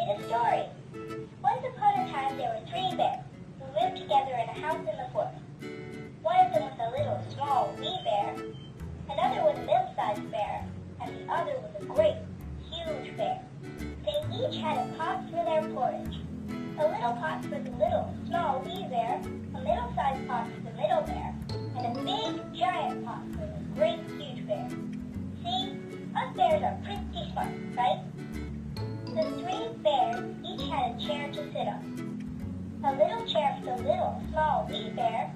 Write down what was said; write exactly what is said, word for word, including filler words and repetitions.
read a story. Once upon a time there were three bears who lived together in a house in the forest. One of them was a little, small, wee bear, another was a middle-sized bear, and the other was a great, huge bear. They each had a pot for their porridge. A little pot for the little, small, wee bear, a middle-sized pot for the middle bear, and a big, giant pot for the great, huge bear. See, us bears are pretty smart, right? The three bears each had a chair to sit on. A little chair for the little, small, wee bear,